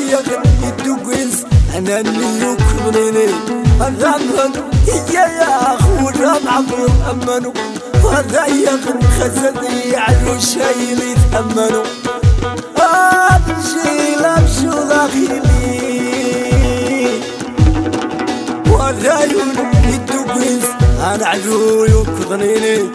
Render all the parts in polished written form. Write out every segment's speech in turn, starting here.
وهايغن يدوقنس أنا اللي يكبرني أذامن يا أخو رمعظم أمنوا وهايغن خزني على الشي اللي يتأمنوا أمشي لمشو داخلي وهايغن يدوقنس أنا علو يكبرني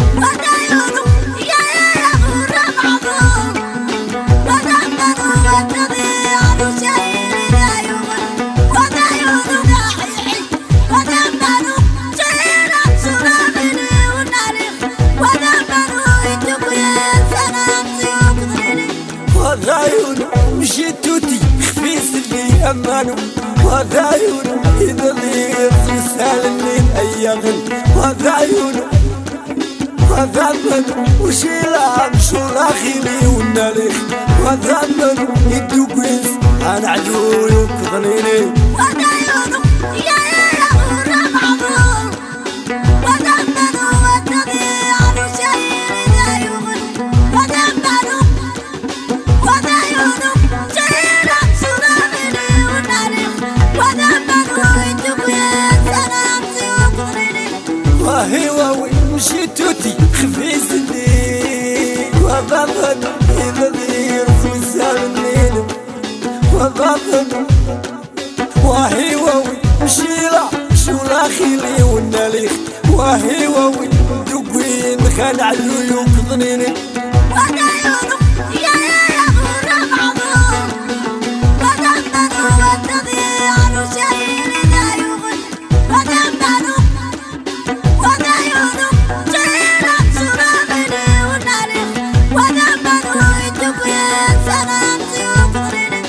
وذايون مشيت توتي خفيس اللي أمانو وذايون إذا ضيق مسالني أيغن وذايون وذامن وشيلا مشو لاخيلي وناليخ وذامن يدوقيس أنا عدو يكظنيني وذايون يا غرام عظوم وذامن وتضيع رشيل ذايون وذامن وذايون شيلا مشو لاخيلي وناليخ وذامن يدوقيس أنا عدو يكظنيني وهي واوي مشيت توتي خفيس اللي وضامن إذا ضيق مسالني وضامن وهي واوي مشيلا شو لاخيلي وناليخ وهي واوي دوقين خان علو يكظنيني وذايون يا غرام عظوم وذامن وتضيع رشيل ذايون وذامن وذايون شيلا مشو لاخيلي وناليخ وذامن يدوقيس أنا عدو يكظنيني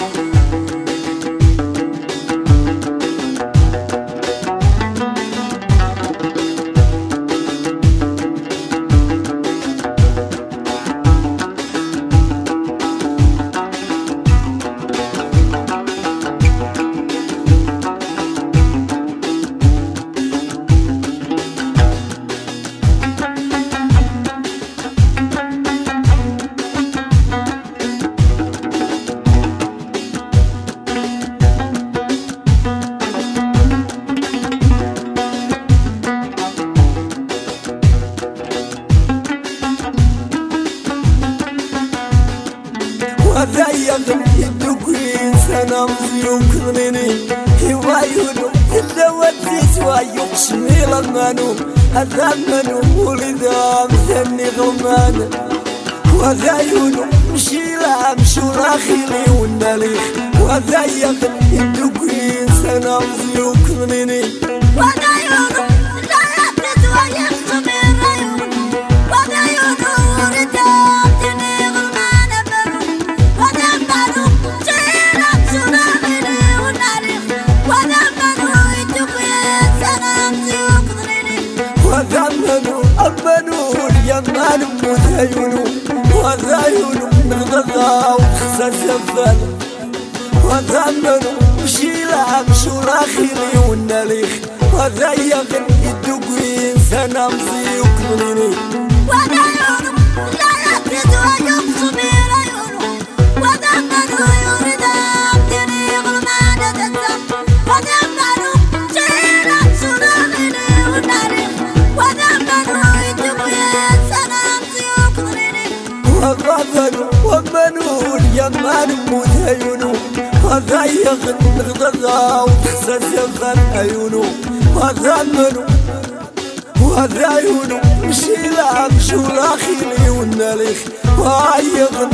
وذايغن يدوقيس أنا يكظنيني هوايونو إلا وديس ويقسمي للمانو أذامنو ولدا مثني غمان وذايونو مشيلا مشو راخيلي وناليخ وذايغن يدوقيس أنا يكظنيني وذايون لا يبرد ويقسم الريون وذايون وردا تني غلمان برو وذنبنو شيلا مشو لاخيلي وناليخ وذنبنو يدوقيس أنا عدو يكظنيني وذامنو أمنو اليمان وذايونو وذايونو نغضضا وخسا زفل وذامنو مشيلا مشو لاخيلي وناليخ وذايغن يدوقيس أنا يكظنيني وذايون لا يبرد ويقسم الريون وذنبنو يردا تني غلمان تنزم وذنبنو شيلا مشو لاخيلي وناليخ وذنبنو يدوقيس أنا عدو يكظنيني وضامنو ومنو اليمان وذايونو وذايغن نغضضا وخسا زفل عيونو وذامنو وذايونو مشيلا مشو لاخيلي وناليخ وهايغن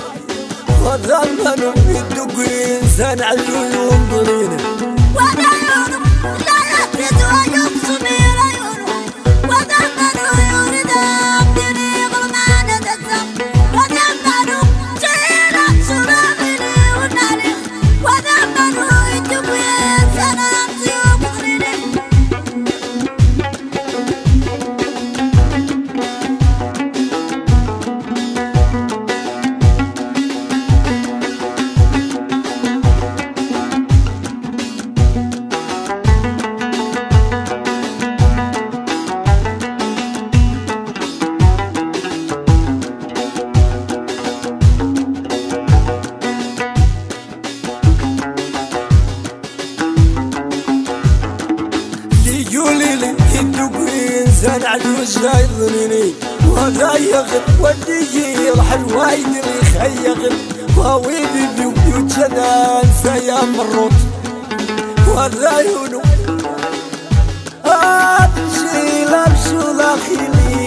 وذامنو يدوقيس أنا علو ينظريني وذايون لا يبرد ويقسم الريون وذنبنو يردا تني غلمان تنزم وذنبنو شيلا مشو لاخيلي وناليخ وذنبنو يدوقيس أنا عدو يكظنيني إنسان عجوز يظنني وهذا يغل ودي الحلوة يدري خيغل وويدي بيوت كذا انسى يا مرات وهذا يونو أمشي لابسو داخلي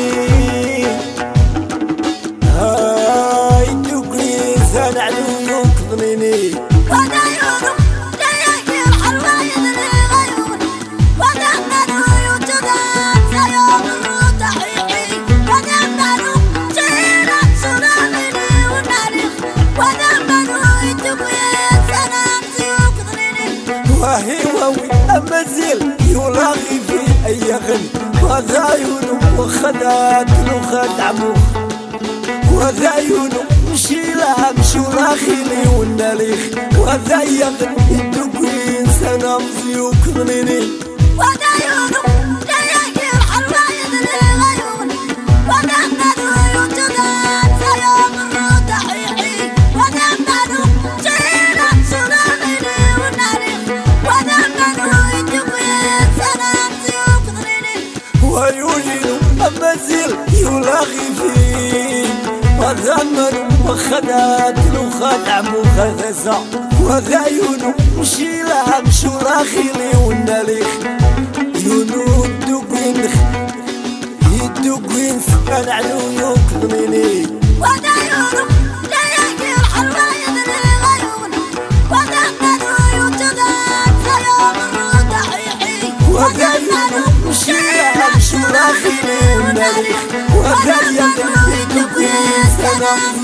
هاي دوكي إنسان عجوز يظنني وهذا يونو جايك الحلوة يدري غيون ودمنو يوجد انسى يا مرات حيحي ودمنو جينا تسلامني وناريخ ودمنو يتوي انسان امسي وكضريني وهي ووي أما زيل يلاغي في أي غن وهذا يونو وخدات وخد عموخ وهذا يونو مشي لها مشو لاخيلي والناليخ وهذا يغن يدوكي إنسان أمزي وكضنيني وهذا يونو جايك الحلوة يدري غيون ودمنو يوجد انسى يا مرات حيحي ودمنو جينا تسلامني وناريخ ودمنو يتوي انسان امسي وكضريني ويوجد أما زيل يلاغي فيه وذمن وخدات وخد عموخ غزا وهذا يونو مشي لها مشو لاخيلي والناليخ يونو الدوكوينخ يدوكوينس كان علو يكضنيني وهذا يونو جايك الحلوة يدري غيون ودمنو يوجد انسى يا مرات حيحي وهذا يونو مشي لها مشو لاخيلي والناليخ وهذا يونو يدوكوينس كان